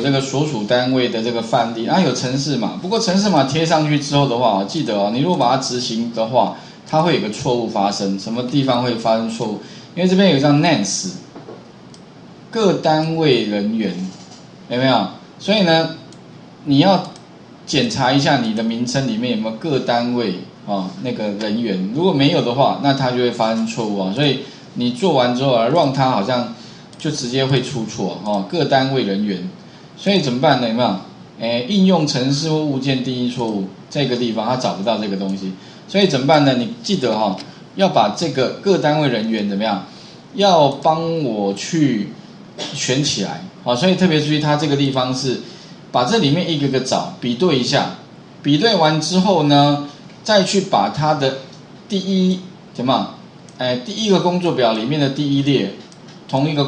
这个所属单位的这个范例，有程式码。不过程式码贴上去之后的话，记得哦，你如果把它执行的话，它会有个错误发生。什么地方会发生错误？因为这边有一张 NANS 各单位人员，有没有？所以呢，你要检查一下你的名称里面有没有各单位那个人员。如果没有的话，那它就会发生错误啊。所以你做完之后让它好像就直接会出错各单位人员。所以怎么办呢？有没有？应用程式或物件定义错误，这个地方它找不到这个东西。所以怎么办呢？你记得要把这个各单位人员怎么样？要帮我去选起来。所以特别注意，它这个地方是把这里面一个个找，比对一下，比对完之后呢，再去把它的第一个工作表里面的第一列同一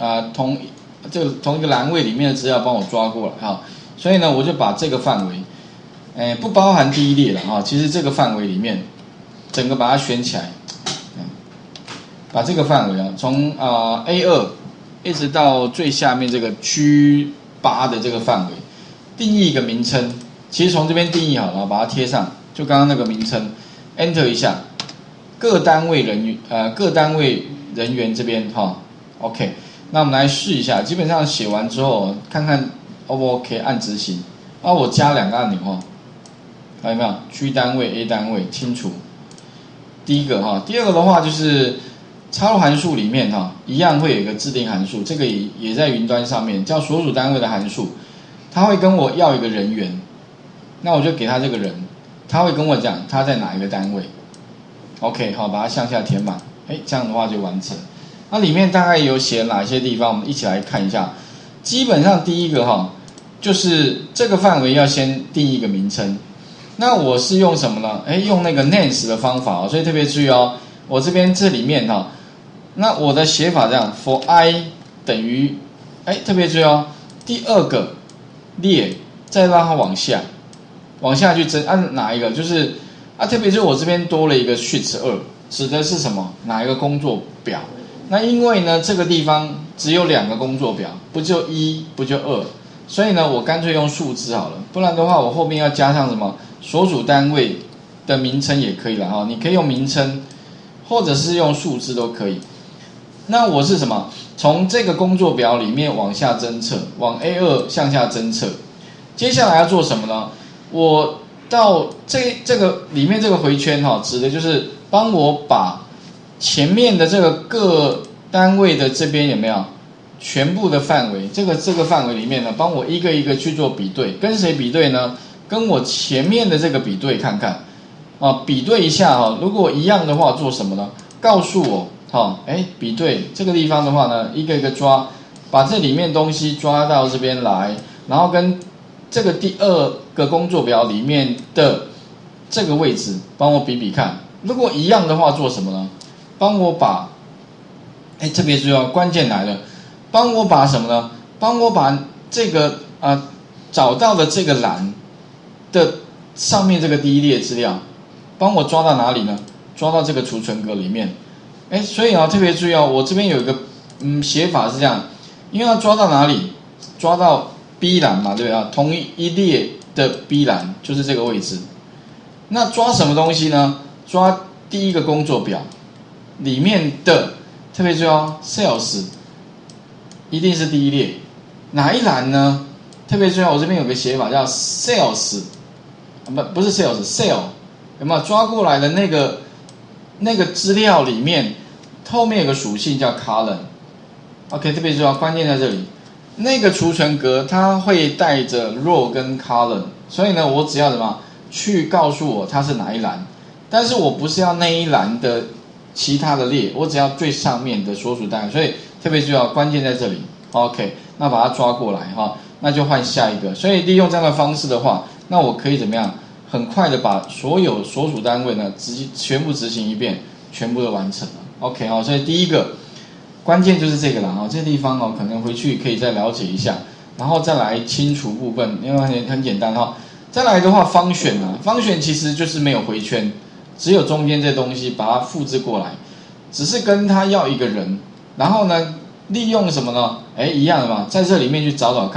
个栏位里面的资料帮我抓过来所以呢，我就把这个范围，不包含第一列了其实这个范围里面，整个把它选起来，把这个范围从A2一直到最下面这个区8的这个范围，定义一个名称。其实从这边定义好了，把它贴上，就刚刚那个名称 ，Enter 一下，各单位人员这边OK。那我们来试一下，基本上写完之后，看看 O 不 OK， 按执行。我加2个按钮看到没有？区单位、A 单位清楚。第一个第二个的话就是插入函数里面一样会有一个制定函数，这个也在云端上面，叫所属单位的函数。他会跟我要一个人员，那我就给他这个人，他会跟我讲他在哪一个单位。OK， 把它向下填满，这样的话就完成。那里面大概有写哪些地方，我们一起来看一下。基本上第一个就是这个范围要先定义一个名称。那我是用什么呢？用那个 NANS 的方法所以特别注意我这边这里面那我的写法这样 ，for i 等于特别注意第二个列再让它往下去按哪一个？就是特别是我这边多了一个 sheet 2，指的是什么？哪一个工作表？那因为呢这个地方只有2个工作表，不就1不就2，所以呢我干脆用数字好了，不然的话我后面要加上什么所属单位的名称也可以了你可以用名称，或者是用数字都可以。那我是什么？从这个工作表里面往下侦测，往 A2 向下侦测。接下来要做什么呢？我到这个里面这个回圈指的就是帮我把前面的这个各单位的这边有没有全部的范围，这个范围里面呢，帮我一个一个去做比对。跟谁比对呢？跟我前面的这个比对看看比对一下如果一样的话做什么呢？告诉我比对这个地方的话呢，一个一个抓，把这里面东西抓到这边来，然后跟这个第2个工作表里面的这个位置帮我比比看。如果一样的话做什么呢？帮我把特别注意关键来了，帮我把什么呢？帮我把这个找到的这个栏的上面这个第一列资料，帮我抓到哪里呢？抓到这个储存格里面。所以特别注意我这边有一个写法是这样，因为要抓到哪里？抓到 B 栏嘛，对不对同一列的 B 栏就是这个位置。那抓什么东西呢？抓第一个工作表里面的，特别注意sales 一定是第一列。哪一栏呢？特别注意我这边有个写法叫 sales， 不是 sale， 有没有抓过来的那个资料里面后面有个属性叫 column。OK， 特别注意关键在这里。那个储存格它会带着 row 跟 column， 所以呢我只要什么去告诉我它是哪一栏，但是我不是要那一栏的其他的列，我只要最上面的所属单位，所以特别注意关键在这里。OK， 那把它抓过来那就换下一个。所以利用这样的方式的话，那我可以怎么样？很快的把所有所属单位呢全部执行一遍，全部都完成了。OK 所以第一个关键就是这个啦这个地方可能回去可以再了解一下，然后再来清除部分，因为很简单再来的话function其实就是没有回圈，只有中间这东西把它复制过来，只是跟它要一个人，然后呢利用什么呢？一样的嘛，在这里面去找找看，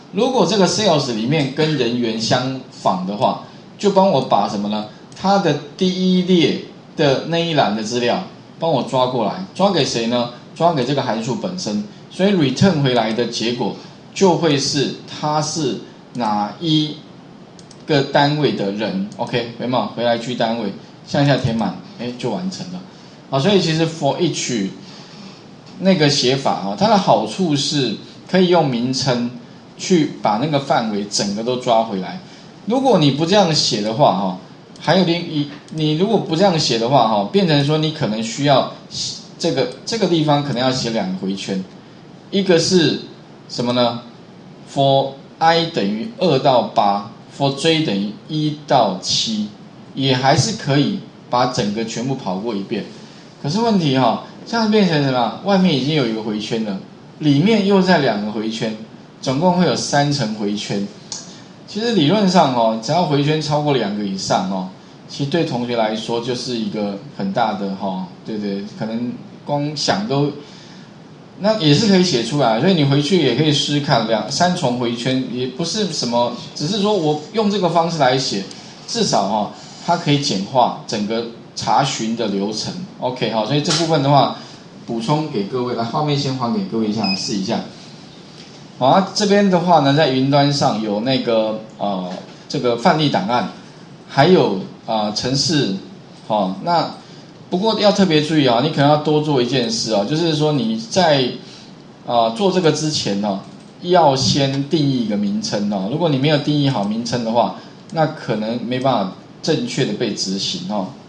如果这个 sales 里面跟人员相仿的话，就帮我把什么呢？它的第一列的那一栏的资料帮我抓过来，抓给谁呢？抓给这个函数本身。所以 return 回来的结果就会是它是哪一个单位的人 ，OK， 有没有？回来居单位向下填满，就完成了。好，所以其实 for each 那个写法它的好处是可以用名称去把那个范围整个都抓回来。如果你不这样写的话还有你如果不这样写的话变成说你可能需要这个地方可能要写2个回圈，一个是什么呢 ？for i 等于2到8 ，for j 等于1到7，也还是可以把整个全部跑过一遍。可是问题这样变成什么？外面已经有1个回圈了，里面又再2个回圈，总共会有3层回圈。其实理论上只要回圈超过2个以上其实对同学来说就是一个很大的对不对？可能光想都那也是可以写出来，所以你回去也可以试试看3重回圈，也不是什么，只是说我用这个方式来写，至少它可以简化整个查询的流程。OK 所以这部分的话补充给各位，来画面先还给各位一下试一下。好，这边的话呢，在云端上有那个这个范例档案，还有程式那不过要特别注意你可能要多做一件事就是说你在做这个之前要先定义一个名称如果你没有定义好名称的话，那可能没办法正确的被执行